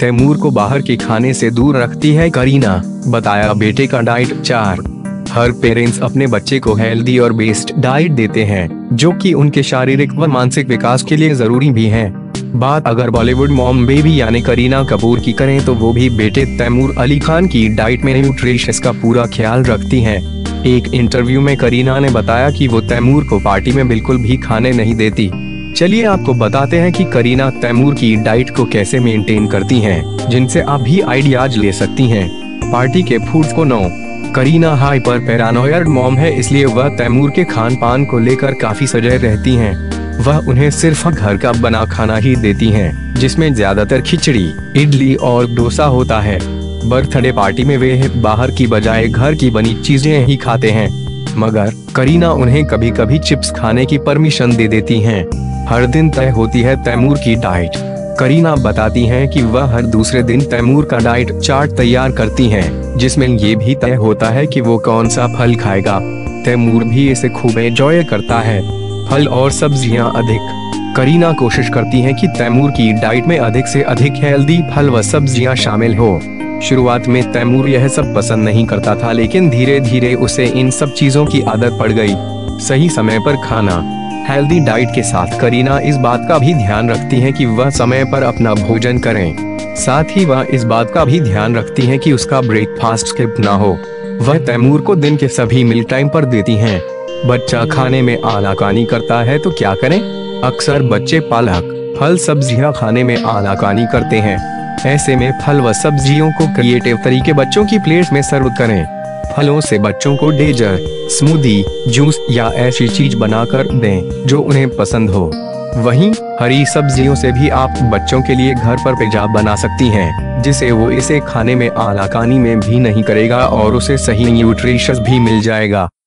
तैमूर को बाहर के खाने से दूर रखती है करीना, बताया बेटे का डाइट चार्ट। हर पेरेंट्स अपने बच्चे को हेल्दी और बेस्ड डाइट देते हैं, जो कि उनके शारीरिक व मानसिक विकास के लिए जरूरी भी है। बात अगर बॉलीवुड मॉम बेबी यानी करीना कपूर की करें तो वो भी बेटे तैमूर अली खान की डाइट में न्यूट्रिशंस का पूरा ख्याल रखती हैं। एक इंटरव्यू में करीना ने बताया कि वो तैमूर को पार्टी में बिल्कुल भी खाने नहीं देती। चलिए आपको बताते हैं कि करीना तैमूर की डाइट को कैसे मेंटेन करती हैं, जिनसे आप भी आइडियाज ले सकती हैं। पार्टी के फूड्स को no. Kareena hyper paranoid mom है, इसलिए वह तैमूर के खान पान को लेकर काफी सजग रहती हैं। वह उन्हें सिर्फ घर का बना खाना ही देती हैं, जिसमें ज्यादातर खिचड़ी, इडली और डोसा होता है। बर्थडे पार्टी में वे बाहर की बजाय घर की बनी चीजें ही खाते हैं, मगर करीना उन्हें कभी कभी चिप्स खाने की परमिशन दे देती हैं। हर दिन तय होती है तैमूर की डाइट। करीना बताती हैं कि वह हर दूसरे दिन तैमूर का डाइट चार्ट तैयार करती हैं, जिसमें ये भी तय होता है कि वो कौन सा फल खाएगा। तैमूर भी इसे खूब एंजॉय करता है। फल और सब्जियां अधिक। करीना कोशिश करती हैं कि तैमूर की डाइट में अधिक से अधिक हेल्दी फल व सब्जियां शामिल हो। शुरुआत में तैमूर यह सब पसंद नहीं करता था, लेकिन धीरे धीरे उसे इन सब चीजों की आदत पड़ गई। सही समय पर खाना। हेल्दी डाइट के साथ करीना इस बात का भी ध्यान रखती हैं कि वह समय पर अपना भोजन करें। साथ ही वह इस बात का भी ध्यान रखती हैं कि उसका ब्रेकफास्ट स्किप ना हो। वह तैमूर को दिन के सभी मील टाइम पर देती हैं। बच्चा खाने में आनाकानी करता है तो क्या करें? अक्सर बच्चे पालक, फल सब्जियां खाने में आनाकानी करते हैं। ऐसे में फल व सब्जियों को क्रिएटिव तरीके बच्चों की प्लेट में सर्व करें। फलों से बच्चों को डेजर्ट, स्मूदी, जूस या ऐसी चीज बनाकर दें जो उन्हें पसंद हो। वहीं हरी सब्जियों से भी आप बच्चों के लिए घर पर पिज्जा बना सकती हैं, जिसे वो इसे खाने में आनाकानी में भी नहीं करेगा और उसे सही न्यूट्रिशंस भी मिल जाएगा।